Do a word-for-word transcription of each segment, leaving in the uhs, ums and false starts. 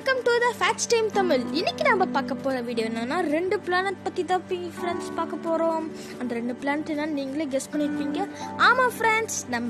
Welcome to the facts time Tamil. இன்னைக்கு நம்ம பார்க்க போகிற வீடியோ என்னன்னா ரெண்டு பிளானட் பற்றி தான் ஃப்ரெண்ட்ஸ் பார்க்க போகிறோம். அந்த ரெண்டு பிளானட் என்னன்னு நீங்களே கெஸ் பண்ணியிருப்பீங்க. ஆமாம் ஃப்ரெண்ட்ஸ், நம்ம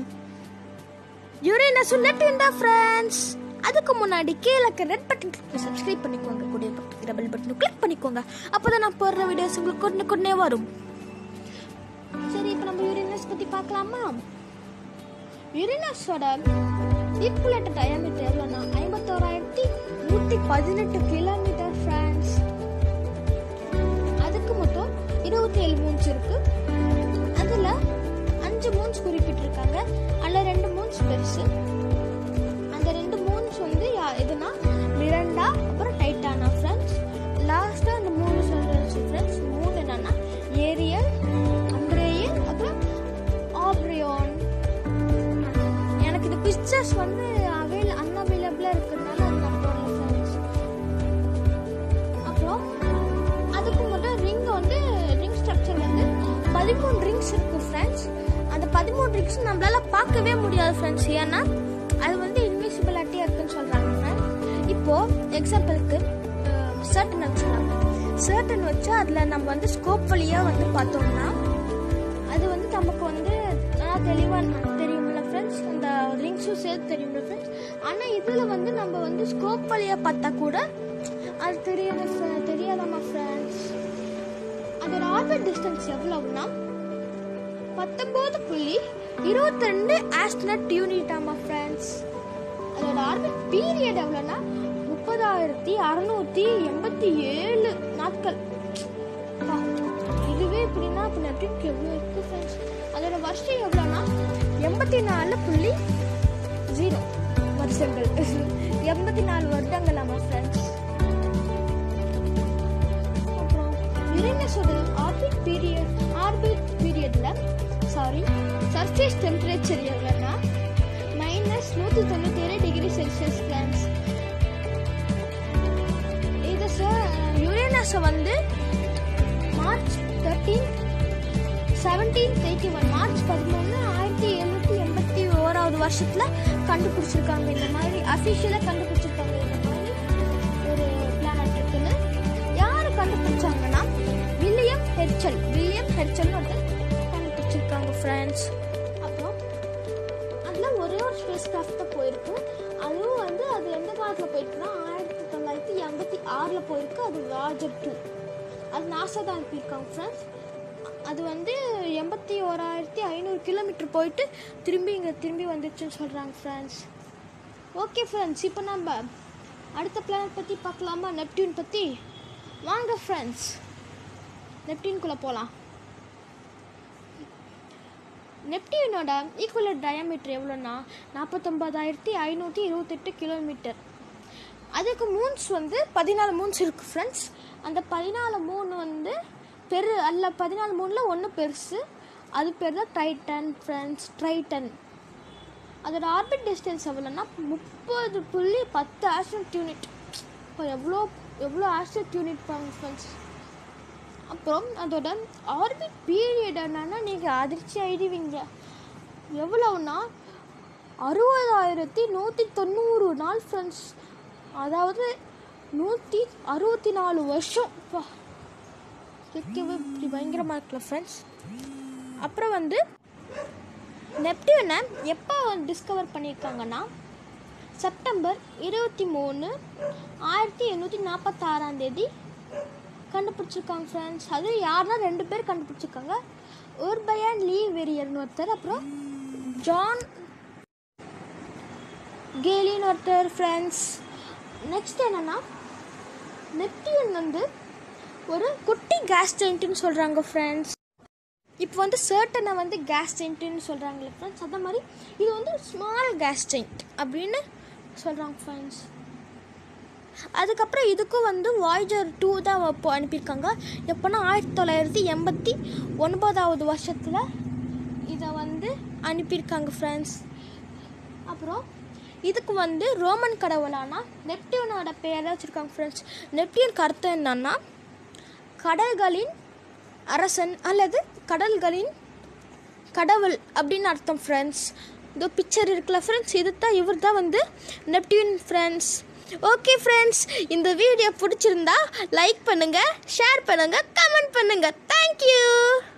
யுரேனஸ் and Neptune தான் ஃப்ரெண்ட்ஸ். அதுக்கு முன்னாடி கீழே ரெட் பட்டன் கிளிக் சப்ஸ்கிரைப் பண்ணிக்கோங்க, கூடிய பக்கத்தில் பெல் பட்டன் கிளிக் பண்ணிக்கோங்க. அப்போ தான் நான் போடுற வீடியோஸ் உங்களுக்கு கொண்டு கொண்டே வரும். சரி, இப்போ நம்ம யுரேனஸ் பற்றி பார்க்கலாமா? யுரேனஸோட ஈக்குவலேட்டர் டயாமீட்டர் எவ்வளோனா ஐம்பத்தோராயிரத்தி நூற்றி பதினெட்டு கிலோமீட்டர் ஃப்ரெண்ட்ஸ். அதுக்கு மொத்தம் இருபத்தி ஏழு மூன்ஸ் இருக்கு. அதில் அஞ்சு மூன்ஸ் குறிப்பிட்டிருக்காங்க. அதில் ரெண்டு மூன்ஸ் பெருசு. அந்த ரெண்டு மூன்ஸ் வந்து எதுனா மிரண்டா அப்புறம் டைட்டானா ஃப்ரெண்ட்ஸ். லாஸ்ட்டாக அந்த மூணு சொல்லிருச்சு ஃப்ரெண்ட்ஸ். மூணு என்னன்னா ஏரியல், அம்ப்ரேயல் அப்புறம் ஆப்ரியோன். எனக்கு இந்த பிக்சர்ஸ் வந்து அவைல் அன்அவைலபிளாக இருக்கிறதுனால அது நான் போடல ஃப்ரெண்ட்ஸ். அப்புறம் அதுக்கு மட்டும் ரிங் வந்து ரிங் ஸ்ட்ரக்சர் வந்து பதிமூணு ரிங்ஸ் இருக்கு ஃப்ரெண்ட்ஸ். அந்த பதிமூணு ரிங்ஸ் நம்மளால பார்க்கவே முடியாது ஃப்ரெண்ட்ஸ். ஏன்னா அது வந்து இன்விசிபிலிட்டியாக இருக்குன்னு சொல்கிறாங்க ஃப்ரெண்ட்ஸ். இப்போது எக்ஸாம்பிளுக்கு சர்டன் வச்சுக்கலாம். சர்டன் வச்சு அதில் நம்ம வந்து ஸ்கோப் வழியாக வந்து பார்த்தோம்னா அது வந்து நமக்கு வந்து நல்லா தெளிவாக தெரியும்ல ஃப்ரெண்ட்ஸ். அந்த ரிங்ஸும் சேர்த்து தெரியும்ல ஃப்ரெண்ட்ஸ். ஆனால் இதில் வந்து நம்ம வந்து ஸ்கோப் வழியாக பார்த்தா கூட அது தெரியாத தெரியாதாமா ஃப்ரெண்ட்ஸ். அதோட ஆர்பிட் டிஸ்டன்ஸ் எவ்வளவுனா பத்தொம்போது புள்ளி இருபத்தி ரெண்டு ஆஸ்ட்ரோனட் யூனிட் ஆமா ஃப்ரெண்ட்ஸ். அதோட ஆர்பிட் பீரியட் எவ்வளோனா முப்பதாயிரத்தி அறுநூத்தி எண்பத்தி ஏழு நாட்கள். இதுவே இப்படின்னா இப்போ நெப்டியூனுக்கு எவ்வளோ இருக்கு ஃப்ரெண்ட்ஸ். அதோட வருஷம் எவ்வளோனா எண்பத்தி நாலு புள்ளி ஜீரோ வருஷங்கள், எண்பத்தி நாலு வருடங்கள் ஆமா ஃப்ரெண்ட்ஸ். அப்புறம் யுரேனஸோட ஆர்பிட் பீரியட் ஆர்பிட் பீரியட்ல சாரி சர்ஃபேஸ் டெம்பரேச்சர் எவ்வளோனா மைனஸ் நூற்றி தொண்ணூற்றி ஏழு டிகிரி செல்சியஸ் ஃப்ரெண்ட்ஸ். இது யுரேனஸை வந்து March thirteen seventeen eighty one March பதிமூணு ஆயிரத்தி எழுநூற்றி எண்பத்தி ஓராவது வருஷத்துல கண்டுபிடிச்சிருக்காங்க. இந்த மாதிரி அஃபிஷியலாக கண்டுபிடிச்சிருக்காங்க. இந்த மாதிரி ஒரு பிளானட் இருக்குன்னு யாரு கண்டுபிடிச்சாங்கன்னா வில்லியம் ஹெர்ச்சல் வில்லியம் ஹெர்ச்சல் வந்து கண்டுபிடிச்சிருக்காங்க ஃப்ரெண்ட்ஸ். அப்புறம் அதில் ஒரே ஒரு ஸ்பேஸ் கிராஃப்ட் தான் போயிருக்கு. அதுவும் வந்து அது எந்த காலத்தில் போயிருக்குன்னா ஆயிரத்தி தொள்ளாயிரத்தி எண்பத்தி ஆறில் போயிருக்கு. அது வாஜர் டூ. அது நாசா தான் அனுப்பியிருக்காங்க ஃப்ரெண்ட்ஸ். அது வந்து எண்பத்தி ஓராயிரத்தி ஐநூறு கிலோமீட்டர் போயிட்டு திரும்பி இங்கே திரும்பி வந்துடுச்சுன்னு சொல்கிறாங்க ஃப்ரெண்ட்ஸ். ஓகே ஃப்ரெண்ட்ஸ், இப்போ நம்ம அடுத்த பிளானட் பற்றி பார்க்கலாமா? நெப்டியூன் பற்றி. வாங்க ஃப்ரெண்ட்ஸ், நெப்டியூனுக்குள்ளே போகலாம். நெப்டியூனோட ஈக்குவலர் டயாமீட்டர் எவ்வளோன்னா நாற்பத்தொம்பதாயிரத்தி ஐநூற்றி இருபத்தெட்டு கிலோமீட்டர். அதுக்கு மூன்ஸ் வந்து பதினாலு மூன்ஸ் இருக்குது ஃப்ரெண்ட்ஸ். அந்த பதினாலு மூணு வந்து பெரு அல்ல பதினாலு மூணில் ஒன்று பெருசு. அது பேர் தான் டைட்டன் ஃப்ரெண்ட்ஸ். டைட்டன் அதோட ஆர்பிட் டிஸ்டன்ஸ் எவ்வளோன்னா முப்பது புள்ளி பத்து ஆஸ்ட்ரோனட் யூனிட். இப்போ எவ்வளோ எவ்வளோ ஆஸ்ட்ரோனட் யூனிட் பாருங்க ஃப்ரெண்ட்ஸ். அப்புறம் அதோட ஆர்பிட் பீரியட் என்னன்னா நீங்கள் அதிர்ச்சி ஆகிடுவீங்க. எவ்வளோன்னா அறுபதாயிரத்தி நூற்றி தொண்ணூறு நாள் ஃப்ரெண்ட்ஸ். அதாவது நூற்றி அறுபத்தி நாலு வருஷம். கேட்கவே இப்படி பயங்கரமாக இருக்குல்ல ஃப்ரெண்ட்ஸ். அப்புறம் வந்து நெப்டியூனை எப்போ டிஸ்கவர் பண்ணியிருக்காங்கன்னா செப்டம்பர் இருபத்தி மூணு ஆயிரத்தி எண்ணூற்றி நாற்பத்தாறாம் தேதி கண்டுபிடிச்சிருக்காங்க ஃப்ரெண்ட்ஸ். அது யாருன்னா ரெண்டு பேர் கண்டுபிடிச்சிருக்காங்க. உர்பயன் லீ வெரியர்னு ஒருத்தர், அப்புறம் ஜான் கேலின்னு ஒருத்தர் ஃப்ரெண்ட்ஸ். நெக்ஸ்ட் என்னன்னா நெப்டியூன் வந்து ஒரு குட்டி கேஸ் ஜெயிண்ட்டுன்னு சொல்கிறாங்க ஃப்ரெண்ட்ஸ். இப்போ வந்து சர்ட்டனை வந்து கேஸ் ஜெயிண்ட்டுன்னு சொல்கிறாங்களே ஃப்ரெண்ட்ஸ். அதே மாதிரி இது வந்து ஸ்மால் கேஸ் ஜெயிண்ட் அப்படின்னு சொல்கிறாங்க ஃப்ரெண்ட்ஸ். அதுக்கப்புறம் இதுக்கும் வந்து வாய்ஜர் டூ தான் இப்போ அனுப்பியிருக்காங்க. எப்போனா ஆயிரத்தி தொள்ளாயிரத்தி எண்பத்தி ஒன்பதாவது வருஷத்தில் இதை வந்து அனுப்பியிருக்காங்க ஃப்ரெண்ட்ஸ். அப்புறம் இதுக்கு வந்து ரோமன் கடவுளானா நெப்டியூனோட பேரை வச்சுருக்காங்க ஃப்ரெண்ட்ஸ். நெப்டியூனுக்கு அர்த்தம் என்னன்னா கடல்களின் அரசன் அல்லது கடல்களின் கடவுள் அப்படின்னு அர்த்தம் ஃப்ரெண்ட்ஸ். இந்த பிக்சர் இருக்குல்ல ஃப்ரெண்ட்ஸ், இது தான் இவர் தான் வந்து நெப்டியூன் ஃப்ரெண்ட்ஸ். ஓகே ஃப்ரெண்ட்ஸ், இந்த வீடியோ பிடிச்சிருந்தா லைக் பண்ணுங்கள், ஷேர் பண்ணுங்கள், கமெண்ட் பண்ணுங்கள். தேங்க்யூ.